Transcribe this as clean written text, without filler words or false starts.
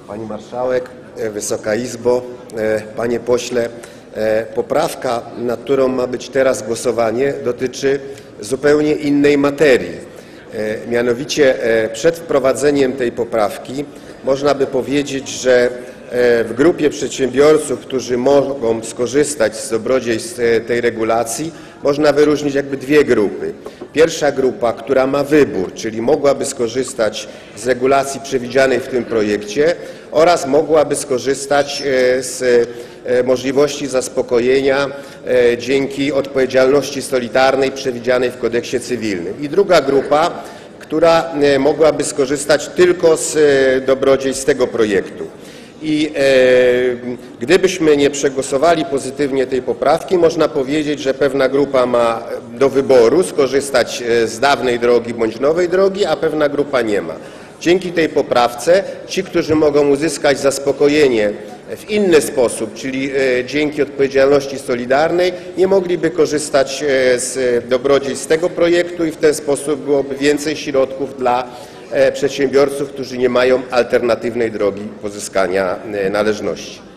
Pani Marszałek, Wysoka Izbo, Panie Pośle, poprawka, nad którą ma być teraz głosowanie, dotyczy zupełnie innej materii. Mianowicie przed wprowadzeniem tej poprawki można by powiedzieć, że w grupie przedsiębiorców, którzy mogą skorzystać z dobrodziejstw tej regulacji, można wyróżnić jakby dwie grupy. Pierwsza grupa, która ma wybór, czyli mogłaby skorzystać z regulacji przewidzianej w tym projekcie oraz mogłaby skorzystać z możliwości zaspokojenia dzięki odpowiedzialności solidarnej przewidzianej w Kodeksie Cywilnym. I druga grupa, która mogłaby skorzystać tylko z dobrodziejstw tego projektu. I gdybyśmy nie przegłosowali pozytywnie tej poprawki, można powiedzieć, że pewna grupa ma do wyboru skorzystać z dawnej drogi bądź nowej drogi, a pewna grupa nie ma. Dzięki tej poprawce ci, którzy mogą uzyskać zaspokojenie w inny sposób, czyli dzięki odpowiedzialności solidarnej, nie mogliby korzystać z dobrodziejstw tego projektu i w ten sposób byłoby więcej środków dla przedsiębiorców, którzy nie mają alternatywnej drogi pozyskania należności.